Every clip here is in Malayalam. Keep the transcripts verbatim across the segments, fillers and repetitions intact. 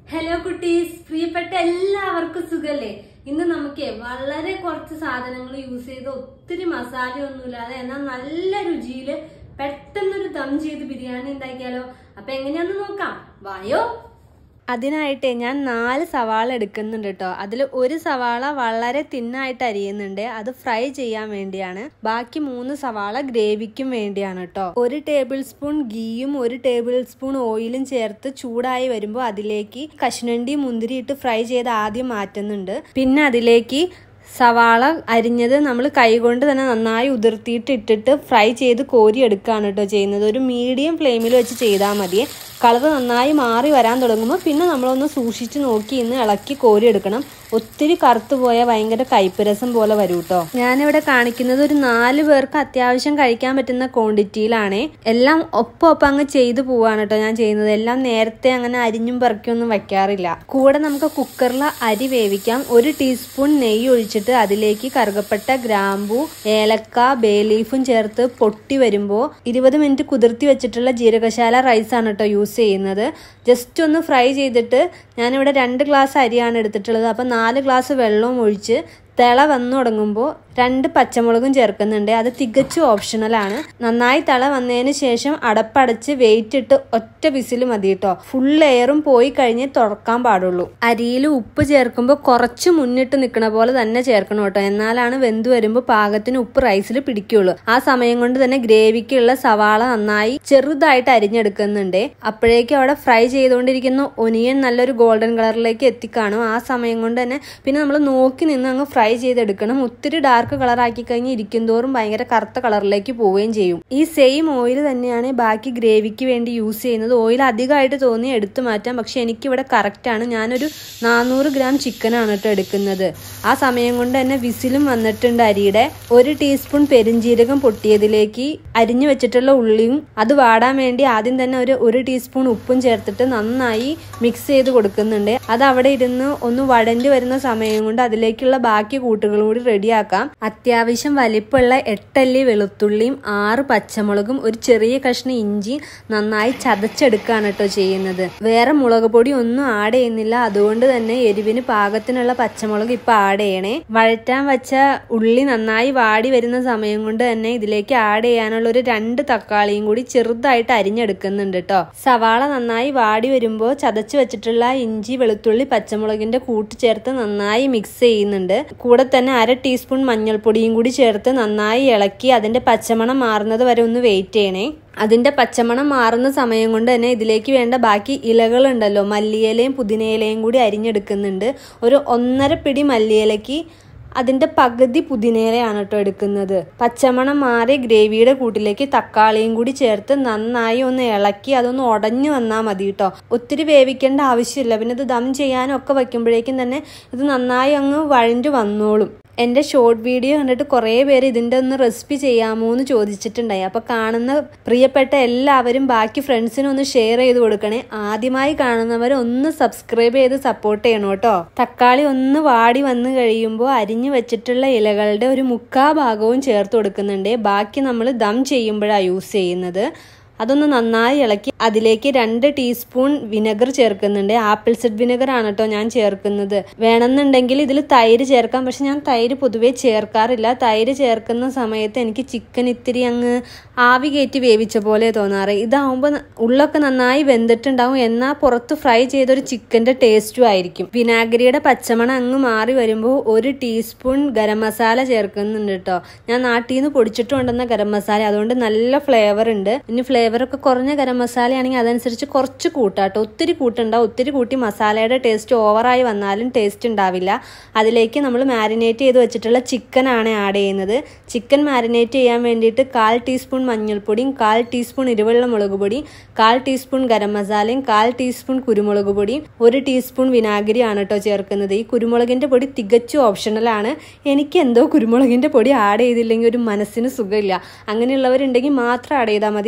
ഹലോ കുട്ടീസ്, പ്രിയപ്പെട്ട എല്ലാവർക്കും സുഖല്ലേ? ഇന്ന് നമുക്ക് വളരെ കുറച്ച് സാധനങ്ങൾ യൂസ് ചെയ്ത് ഒത്തിരി മസാല ഒന്നുമില്ലാതെ എന്നാൽ നല്ല രുചിയില് പെട്ടെന്നൊരു ദം ചെയ്ത് ബിരിയാണി ഉണ്ടാക്കിയാലോ? അപ്പൊ എങ്ങനെയാന്ന് നോക്കാം, വായോ. അതിനായിട്ട് ഞാൻ നാല് സവാള എടുക്കുന്നുണ്ട് കേട്ടോ. അതിൽ ഒരു സവാള വളരെ തിന്നായിട്ട് അരിയുന്നുണ്ട്, അത് ഫ്രൈ ചെയ്യാൻ വേണ്ടിയാണ്. ബാക്കി മൂന്ന് സവാള ഗ്രേവിക്കും വേണ്ടിയാണ് കേട്ടോ. ഒരു ടേബിൾ സ്പൂൺ ഗീയും ഒരു ടേബിൾ സ്പൂൺ ഓയിലും ചേർത്ത് ചൂടായി വരുമ്പോൾ അതിലേക്ക് കശുവണ്ടി മുന്തിരി ഇട്ട് ഫ്രൈ ചെയ്ത് ആദ്യം മാറ്റുന്നുണ്ട്. പിന്നെ അതിലേക്ക് സവാള അരിഞ്ഞത് നമ്മൾ കൈകൊണ്ട് തന്നെ നന്നായി ഉതിർത്തിയിട്ട് ഇട്ടിട്ട് ഫ്രൈ ചെയ്ത് കോരി എടുക്കുകയാണ് കേട്ടോ ചെയ്യുന്നത്. ഒരു മീഡിയം ഫ്ലെയിമിൽ വെച്ച് ചെയ്താൽ മതി. കളർ നന്നായി മാറി വരാൻ തുടങ്ങുമ്പോൾ പിന്നെ നമ്മളൊന്ന് സൂക്ഷിച്ച് നോക്കി ഇന്ന് ഇളക്കി കോരി എടുക്കണം. ഒത്തിരി കറുത്തു പോയാൽ ഭയങ്കര കയ്പ്പ് രസം പോലെ വരും കേട്ടോ. ഞാനിവിടെ കാണിക്കുന്നത് ഒരു നാല് പേർക്ക് അത്യാവശ്യം കഴിക്കാൻ പറ്റുന്ന ക്വാണ്ടിറ്റിയിലാണ്. എല്ലാം ഒപ്പം ഒപ്പം അങ്ങ് ചെയ്തു പോവാണ് കേട്ടോ ഞാൻ ചെയ്യുന്നത്. എല്ലാം നേരത്തെ അങ്ങനെ അരിഞ്ഞും പെറുക്കിയൊന്നും വെക്കാറില്ല. കൂടെ നമുക്ക് കുക്കറിൽ അരി വേവിക്കാം. ഒരു ടീസ്പൂൺ നെയ്യ് ഒഴിച്ചിട്ട് അതിലേക്ക് കറുകപ്പട്ട, ഗ്രാമ്പൂ, ഏലക്ക, ബേ ലീഫും ചേർത്ത് പൊട്ടി വരുമ്പോൾ ഇരുപത് മിനിറ്റ് കുതിർത്തി വെച്ചിട്ടുള്ള ജീരകശാല റൈസ് ആണ് കേട്ടോ യൂസ് ചെയ്യുന്നത്. ജസ്റ്റ് ഒന്ന് ഫ്രൈ ചെയ്തിട്ട് ഞാനിവിടെ രണ്ട് ഗ്ലാസ് അരിയാണ് എടുത്തിട്ടുള്ളത്. അപ്പം നാല് ഗ്ലാസ് വെള്ളവും ഒഴിച്ച് തിള വന്നു തുടങ്ങുമ്പോൾ രണ്ട് പച്ചമുളകും ചേർക്കുന്നുണ്ട്. അത് തികച്ചും ഓപ്ഷണലാണ്. നന്നായി തിള വന്നതിന് ശേഷം അടപ്പടച്ച് വെയിറ്റ് ഇട്ട് ഒറ്റ വിസിൽ മതി കേട്ടോ. ഫുൾ എയറും പോയി കഴിഞ്ഞ് തുറക്കാൻ പാടുള്ളൂ. അരിയിൽ ഉപ്പ് ചേർക്കുമ്പോൾ കുറച്ച് മുന്നിട്ട് നിൽക്കണ പോലെ തന്നെ ചേർക്കണം കേട്ടോ. എന്നാലാണ് വെന്ത് വരുമ്പോൾ പാകത്തിന് ഉപ്പ് റൈസിൽ പിടിക്കുള്ളൂ. ആ സമയം കൊണ്ട് തന്നെ ഗ്രേവിക്കുള്ള സവാള നന്നായി ചെറുതായിട്ട് അരിഞ്ഞെടുക്കുന്നുണ്ട്. അപ്പോഴേക്കും അവിടെ ഫ്രൈ ചെയ്തുകൊണ്ടിരിക്കുന്ന ഒനിയൻ നല്ലൊരു ഗോൾഡൻ കളറിലേക്ക് എത്തിക്കാണും. ആ സമയം കൊണ്ട് തന്നെ പിന്നെ നമ്മൾ നോക്കി നിന്ന് അങ്ങ് ഫ്രൈ ചെയ്തെടുക്കണം. ഒത്തിരി ഡാർക്ക് കളർ ആക്കി കഴിഞ്ഞ് ഇരിക്കും തോറും ഭയങ്കര കറുത്ത കളറിലേക്ക് പോവുകയും ചെയ്യും. ഈ സെയിം ഓയിൽ തന്നെയാണ് ബാക്കി ഗ്രേവിക്ക് വേണ്ടി യൂസ് ചെയ്യുന്നത്. ഓയിൽ അധികമായിട്ട് തോന്നി എടുത്തു മാറ്റാം, പക്ഷെ എനിക്കിവിടെ കറക്റ്റാണ്. ഞാനൊരു നാനൂറ് ഗ്രാം ചിക്കനാണ് കേട്ടോ എടുക്കുന്നത്. ആ സമയം കൊണ്ട് തന്നെ വിസിലും വന്നിട്ടുണ്ട് അരിയുടെ. ഒരു ടീസ്പൂൺ പെരിഞ്ജീരകം പൊട്ടിയതിലേക്ക് അരിഞ്ഞു വെച്ചിട്ടുള്ള ഉള്ളിയും അത് വാടാൻ വേണ്ടി ആദ്യം തന്നെ ഒരു ഒരു ടീസ്പൂൺ ഉപ്പും ചേർത്തിട്ട് നന്നായി മിക്സ് ചെയ്ത് കൊടുക്കുന്നുണ്ട്. അത് അവിടെ ഇരുന്ന് ഒന്ന് വഴണ്ടി വരുന്ന സമയം കൊണ്ട് അതിലേക്കുള്ള ബാക്കി കൂട്ടുകളും കൂടി റെഡിയാക്കാം. അത്യാവശ്യം വലിപ്പമുള്ള എട്ടല്ലി വെളുത്തുള്ളിയും ആറ് പച്ചമുളകും ഒരു ചെറിയ കഷ്ണം ഇഞ്ചി നന്നായി ചതച്ചെടുക്കുകയാണ് കേട്ടോ ചെയ്യുന്നത്. വേറെ മുളക് പൊടി ഒന്നും ആഡ് ചെയ്യുന്നില്ല. അതുകൊണ്ട് തന്നെ എരിവിന് പാകത്തിനുള്ള പച്ചമുളക് ഇപ്പൊ ആഡ് ചെയ്യണേ. വഴറ്റാൻ വെച്ച ഉള്ളി നന്നായി വാടി വരുന്ന സമയം കൊണ്ട് തന്നെ ഇതിലേക്ക് ആഡ് ചെയ്യാനുള്ള ഒരു രണ്ട് തക്കാളിയും കൂടി ചെറുതായിട്ട് അരിഞ്ഞെടുക്കുന്നുണ്ട് കേട്ടോ. സവാള നന്നായി വാടി വരുമ്പോൾ ചതച്ച് വെച്ചിട്ടുള്ള ഇഞ്ചി, വെളുത്തുള്ളി, പച്ചമുളകിന്റെ കൂട്ട് ചേർത്ത് നന്നായി മിക്സ് ചെയ്യുന്നുണ്ട്. കൂടെ തന്നെ അര ടീസ്പൂൺ മഞ്ഞൾപ്പൊടിയും കൂടി ചേർത്ത് നന്നായി ഇളക്കി അതിന്റെ പച്ചമണം മാറുന്നത് വരെ ഒന്ന് വെയിറ്റ് ചെയ്യണേ. അതിന്റെ പച്ചമണം മാറുന്ന സമയം കൊണ്ട് തന്നെ ഇതിലേക്ക് വേണ്ട ബാക്കി ഇലകളുണ്ടല്ലോ, മല്ലിയിലയും പുതിനയിലയും കൂടി അരിഞ്ഞെടുക്കുന്നുണ്ട്. ഒരു ഒന്നര പിടി മല്ലിയിലയ്ക്ക് അതിന്റെ പകുതി പുതിനയിലയാണ് കേട്ടോ എടുക്കുന്നത്. പച്ചമണം മാറി ഗ്രേവിയുടെ കൂട്ടിലേക്ക് തക്കാളിയും കൂടി ചേർത്ത് നന്നായി ഒന്ന് ഇളക്കി അതൊന്ന് ഉടഞ്ഞു വന്നാൽ മതി കേട്ടോ. ഒത്തിരി വേവിക്കേണ്ട ആവശ്യമില്ല. പിന്നെ ഇത് ദം ചെയ്യാനും ഒക്കെ വയ്ക്കുമ്പോഴേക്കും തന്നെ ഇത് നന്നായി അങ്ങ് വഴഞ്ഞു വന്നോളും. എൻ്റെ ഷോർട്ട് വീഡിയോ കണ്ടിട്ട് കുറേ പേര് ഇതിൻ്റെ ഒന്ന് റെസിപ്പി ചെയ്യാമോ എന്ന് ചോദിച്ചിട്ടുണ്ടായി. അപ്പോൾ കാണുന്ന പ്രിയപ്പെട്ട എല്ലാവരും ബാക്കി ഫ്രണ്ട്സിനും ഒന്ന് ഷെയർ ചെയ്ത് കൊടുക്കണേ. ആദ്യമായി കാണുന്നവർ ഒന്ന് സബ്സ്ക്രൈബ് ചെയ്ത് സപ്പോർട്ട് ചെയ്യണം കേട്ടോ. തക്കാളി ഒന്ന് വാടി വന്ന് കഴിയുമ്പോൾ അരിഞ്ഞു വെച്ചിട്ടുള്ള ഇലകളുടെ ഒരു മുക്കാ ഭാഗവും ചേർത്ത് കൊടുക്കുന്നുണ്ട്. ബാക്കി നമ്മൾ ദം ചെയ്യുമ്പോഴാണ് യൂസ് ചെയ്യുന്നത്. അതൊന്ന് നന്നായി ഇളക്കി അതിലേക്ക് രണ്ട് ടീസ്പൂൺ വിനെഗർ ചേർക്കുന്നുണ്ട്. ആപ്പിൾ സിഡ് വിനെഗർ ആണ് കേട്ടോ ഞാൻ ചേർക്കുന്നത്. വേണമെന്നുണ്ടെങ്കിൽ ഇതിൽ തൈര് ചേർക്കാം, പക്ഷെ ഞാൻ തൈര് പൊതുവേ ചേർക്കാറില്ല. തൈര് ചേർക്കുന്ന സമയത്ത് എനിക്ക് ചിക്കൻ ഇത്തിരി അങ്ങ് ആവി കയറ്റി വേവിച്ച പോലെ തോന്നാറ്. ഇതാവുമ്പോൾ ഉള്ളൊക്കെ നന്നായി വെന്തിട്ടുണ്ടാവും, എന്നാൽ പുറത്ത് ഫ്രൈ ചെയ്തൊരു ചിക്കൻ്റെ ടേസ്റ്റും ആയിരിക്കും. വിനാഗിരിയുടെ പച്ചമണം അങ്ങ് മാറി വരുമ്പോൾ ഒരു ടീസ്പൂൺ ഗരം മസാല ചേർക്കുന്നുണ്ട് കേട്ടോ. ഞാൻ നാട്ടിൽ നിന്ന് പൊടിച്ചിട്ട് കൊണ്ടുവന്ന ഗരം മസാല, അതുകൊണ്ട് നല്ല ഫ്ലേവർ ഉണ്ട്. ഇനി ഫ്ലേവർ ഫ്ലേവറൊക്കെ കുറഞ്ഞ ഗരം മസാലയാണെങ്കിൽ അതനുസരിച്ച് കുറച്ച് കൂട്ടാട്ടോ. ഒത്തിരി കൂട്ടുണ്ടാവും. ഒത്തിരി കൂട്ടി മസാലയുടെ ടേസ്റ്റ് ഓവറായി വന്നാലും ടേസ്റ്റ് ഉണ്ടാവില്ല. അതിലേക്ക് നമ്മൾ മാരിനേറ്റ് ചെയ്ത് വെച്ചിട്ടുള്ള ചിക്കനാണ് ആഡ് ചെയ്യുന്നത്. ചിക്കൻ മാരിനേറ്റ് ചെയ്യാൻ വേണ്ടിയിട്ട് കാൽ ടീസ്പൂൺ മഞ്ഞൾപ്പൊടിയും കാൽ ടീസ്പൂൺ ഇരുവെള്ള മുളക് പൊടിയും കാൽ ടീസ്പൂൺ ഗരം മസാലയും കാൽ ടീസ്പൂൺ കുരുമുളക് പൊടിയും ഒരു ടീസ്പൂൺ വിനാഗിരിയാണ് കേട്ടോ ചേർക്കുന്നത്. ഈ കുരുമുളകിൻ്റെ പൊടി തികച്ചും ഓപ്ഷണലാണ്. എനിക്ക് എന്തോ കുരുമുളകിൻ്റെ പൊടി ആഡ് ചെയ്തില്ലെങ്കിൽ ഒരു മനസ്സിന് സുഖമില്ല. അങ്ങനെയുള്ളവരുണ്ടെങ്കിൽ മാത്രം ആഡ് ചെയ്താൽ മതി, അല്ലെങ്കിൽ ആഡ്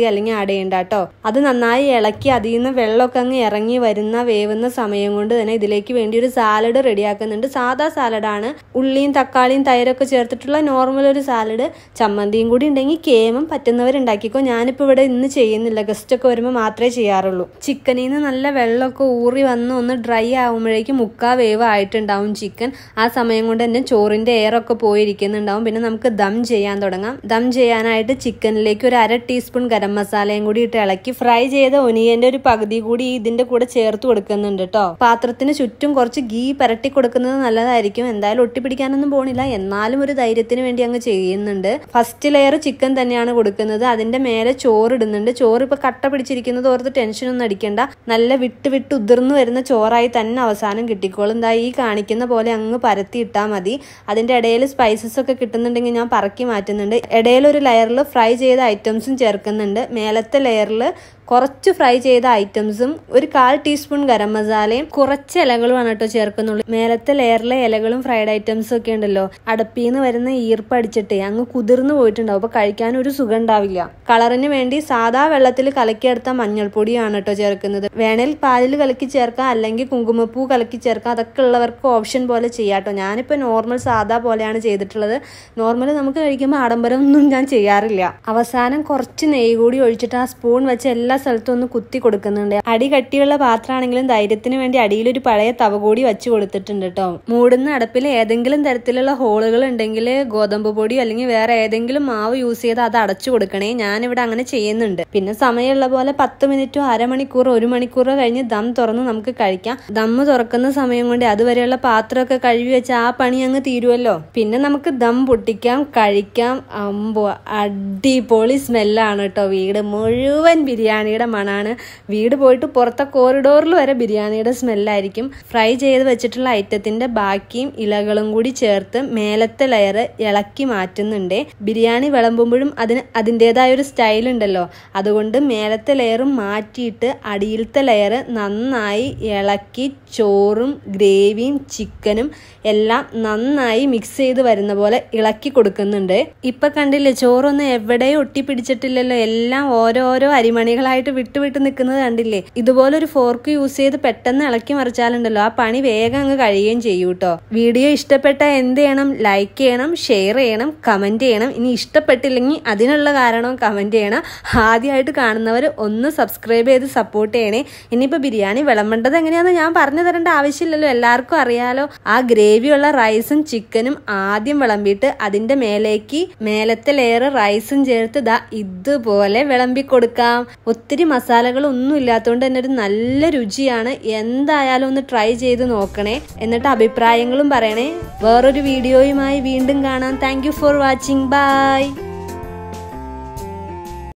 തടയണ്ട കേട്ടോ. അത് നന്നായി ഇളക്കി അതിൽ നിന്ന് വെള്ളമൊക്കെ അങ്ങ് ഇറങ്ങി വരുന്ന വേവുന്ന സമയം കൊണ്ട് തന്നെ ഇതിലേക്ക് വേണ്ടി ഒരു സാലഡ് റെഡിയാക്കുന്നുണ്ട്. സാധാ സാലഡാണ്, ഉള്ളിയും തക്കാളിയും തൈരൊക്കെ ചേർത്തിട്ടുള്ള നോർമൽ ഒരു സാലഡ്. ചമ്മന്തിയും കൂടി ഉണ്ടെങ്കിൽ കേമം പറ്റുന്നവരുണ്ടാക്കിക്കോ. ഞാനിപ്പോൾ ഇവിടെ ഇന്ന് ചെയ്യുന്നില്ല, ഗസ്റ്റ് ഒക്കെ വരുമ്പോൾ മാത്രമേ ചെയ്യാറുള്ളൂ. ചിക്കനിൽ നിന്ന് നല്ല വെള്ളമൊക്കെ ഊറി വന്ന് ഒന്ന് ഡ്രൈ ആകുമ്പോഴേക്കും മുക്കാ വേവ് ആയിട്ടുണ്ടാവും ചിക്കൻ. ആ സമയം കൊണ്ട് തന്നെ ചോറിന്റെ എയറൊക്കെ പോയിരിക്കുന്നുണ്ടാവും. പിന്നെ നമുക്ക് ദം ചെയ്യാൻ തുടങ്ങാം. ദം ചെയ്യാനായിട്ട് ചിക്കനിലേക്ക് ഒരു അര ടീസ്പൂൺ ഗരം മസാലയും കൂടി ഇട്ട് ഇളക്കി ഫ്രൈ ചെയ്ത ഒനിയന്റെ ഒരു പകുതി കൂടി ഇതിന്റെ കൂടെ ചേർത്ത് കൊടുക്കുന്നുണ്ട് കേട്ടോ. പാത്രത്തിന് ചുറ്റും കുറച്ച് ഗീ പരട്ടി കൊടുക്കുന്നത് നല്ലതായിരിക്കും. എന്തായാലും ഒട്ടിപ്പിടിക്കാനൊന്നും പോണില്ല, എന്നാലും ഒരു ധൈര്യത്തിന് വേണ്ടി അങ്ങ് ചെയ്യുന്നുണ്ട്. ഫസ്റ്റ് ലെയർ ചിക്കൻ തന്നെയാണ് കൊടുക്കുന്നത്. അതിന്റെ മേലെ ചോറ് ഇടുന്നുണ്ട്. ചോറ് ഇപ്പൊ കട്ട പിടിച്ചിരിക്കുന്നത് ഓർത്ത് ടെൻഷനൊന്നും അടിക്കണ്ട. നല്ല വിട്ട് വിട്ട് ഉതിർന്നു വരുന്ന ചോറായി തന്നെ അവസാനം കിട്ടിക്കോളും. എന്താ ഈ കാണിക്കുന്ന പോലെ അങ്ങ് പരത്തി ഇട്ടാൽ മതി. അതിന്റെ ഇടയിൽ സ്പൈസസ് ഒക്കെ കിട്ടുന്നുണ്ടെങ്കിൽ ഞാൻ പറക്കി മാറ്റുന്നുണ്ട്. ഇടയിൽ ഒരു ലെയറിൽ ഫ്രൈ ചെയ്ത ഐറ്റംസും ചേർക്കുന്നുണ്ട്. മേലത്തെ ലെയറിൽ കുറച്ച് ഫ്രൈ ചെയ്ത ഐറ്റംസും ഒരു കാൽ ടീസ്പൂൺ ഗരം മസാലയും കുറച്ച് ഇലകളുമാണ് കേട്ടോ ചേർക്കുന്നുള്ളൂ. മേലത്തെ ലെയറിലെ ഇലകളും ഫ്രൈഡ് ഐറ്റംസും ഒക്കെ ഉണ്ടല്ലോ, അടുപ്പിൽ നിന്ന് വരുന്ന ഈർപ്പ് അടിച്ചിട്ടേ അങ്ങ് കുതിർന്നു പോയിട്ടുണ്ടാവും. അപ്പൊ കഴിക്കാൻ ഒരു സുഖം ഉണ്ടാവില്ല. കളറിന് വേണ്ടി സാധാ വെള്ളത്തിൽ കലക്കിയെടുത്ത മഞ്ഞൾപ്പൊടിയാണ് കേട്ടോ ചേർക്കുന്നത്. വേണേൽ പാലിൽ കലക്കി ചേർക്കാം, അല്ലെങ്കിൽ കുങ്കുമപ്പൂ കലക്കി ചേർക്കാം. അതൊക്കെ ഉള്ളവർക്ക് ഓപ്ഷൻ പോലെ ചെയ്യാട്ടോ. ഞാനിപ്പോ നോർമൽ സാധാ പോലെയാണ് ചെയ്തിട്ടുള്ളത്. നോർമൽ നമുക്ക് കഴിക്കുമ്പോൾ ആഡംബരം ഒന്നും ഞാൻ ചെയ്യാറില്ല. അവസാനം കുറച്ച് നെയ്യ് കൂടി ഒഴിച്ചിട്ട് ആ സ്പൂൺ വെച്ച് എല്ലാ സ്ഥലത്തും ഒന്ന് കുത്തി കൊടുക്കുന്നുണ്ട്. അടി കട്ടിയുള്ള പാത്രമാണെങ്കിലും ധൈര്യത്തിന് വേണ്ടി അടിയിലൊരു പഴയ തവ കൂടി വെച്ച് കൊടുത്തിട്ടുണ്ട് കേട്ടോ. മൂടുന്ന അടുപ്പിൽ ഏതെങ്കിലും തരത്തിലുള്ള ഹോളുകൾ ഉണ്ടെങ്കിൽ ഗോതമ്പ് പൊടിയോ അല്ലെങ്കിൽ വേറെ ഏതെങ്കിലും മാവ് യൂസ് ചെയ്ത് അത് അടച്ചു കൊടുക്കണേ. ഞാനിവിടെ അങ്ങനെ ചെയ്യുന്നുണ്ട്. പിന്നെ സമയമുള്ള പോലെ പത്ത് മിനിറ്റോ അരമണിക്കൂറോ ഒരു മണിക്കൂറോ കഴിഞ്ഞ് ദം തുറന്ന് നമുക്ക് കഴിക്കാം. ദമ്മ് തുറക്കുന്ന സമയം കൊണ്ട് അതുവരെയുള്ള പാത്രമൊക്കെ കഴുകി വെച്ച് ആ പണി അങ്ങ് തീരുമല്ലോ. പിന്നെ നമുക്ക് ദം പൊട്ടിക്കാം, കഴിക്കാം. അമ്പോ അടിപൊളി സ്മെല്ലാണ് കേട്ടോ. വീട് മുഴുവൻ ബിരിയാണിയുടെ മണാണ്. വീട് പോയിട്ട് പുറത്തെ കോറിഡോറിൽ വരെ ബിരിയാണിയുടെ സ്മെല്ലായിരിക്കും. ഫ്രൈ ചെയ്ത് വെച്ചിട്ടുള്ള ഐറ്റത്തിന്റെ ബാക്കിയും ഇലകളും കൂടി ചേർത്ത് മേലത്തെ ലെയർ ഇളക്കി മാറ്റുന്നുണ്ട്. ബിരിയാണി വിളമ്പുമ്പോഴും അതിന് അതിൻ്റെതായ ഒരു സ്റ്റൈൽ ഉണ്ടല്ലോ, അതുകൊണ്ട് മേലത്തെ ലെയറും മാറ്റിയിട്ട് അടിയിലത്തെ ലെയർ നന്നായി ഇളക്കി ചോറും ഗ്രേവിയും ചിക്കനും എല്ലാം നന്നായി മിക്സ് ചെയ്ത് വരുന്ന പോലെ ഇളക്കി കൊടുക്കുന്നുണ്ട്. ഇപ്പൊ കണ്ടില്ലേ, ചോറൊന്നും എവിടെയും ഒട്ടിപ്പിടിച്ചിട്ടില്ലല്ലോ. എല്ലാം ഓരോരോ അരിമണികളായിട്ട് വിട്ടു വിട്ട് നിൽക്കുന്നത് കണ്ടില്ലേ. ഇതുപോലൊരു ഫോർക്ക് യൂസ് ചെയ്ത് പെട്ടെന്ന് ഇളക്കി മറിച്ചാലുണ്ടല്ലോ ആ പണി വേഗം അങ്ങ് കഴിയുകയും ചെയ്യും കേട്ടോ. വീഡിയോ ഇഷ്ടപ്പെട്ട എന്ത് ചെയ്യണം? ലൈക്ക് ചെയ്യണം, ഷെയർ ചെയ്യണം, കമന്റ് ചെയ്യണം. ഇനി ഇഷ്ടപ്പെട്ടില്ലെങ്കിൽ അതിനുള്ള കാരണവും കമന്റ് ചെയ്യണം. ആദ്യമായിട്ട് കാണുന്നവർ ഒന്ന് സബ്സ്ക്രൈബ് ചെയ്ത് സപ്പോർട്ട് ചെയ്യണേ. ഇനിയിപ്പോൾ ബിരിയാണി വിളമ്പേണ്ടത് എങ്ങനെയാണെന്ന് ഞാൻ പറഞ്ഞു തരേണ്ട ആവശ്യമില്ലല്ലോ, എല്ലാവർക്കും അറിയാലോ. ആ ഗ്രേവിയുള്ള റൈസും ചിക്കനും ആദ്യം വിളമ്പിയിട്ട് അതിന്റെ മേലേക്ക് മേലത്തെ ലെയർ റൈസും ചേർത്ത് ദാ ഇതുപോലെ വിളമ്പി കൊടുക്കാം. ഒത്തിരി മസാലകൾ ഒന്നും ഇല്ലാത്തതുകൊണ്ട് തന്നെ ഒരു നല്ല രുചിയാണ്. എന്തായാലും ഒന്ന് ട്രൈ ചെയ്ത് നോക്കണേ. എന്നിട്ട് അഭിപ്രായങ്ങളും പറയണേ. വേറൊരു വീഡിയോയുമായി വീണ്ടും കാണാം. Thank you for watching. By.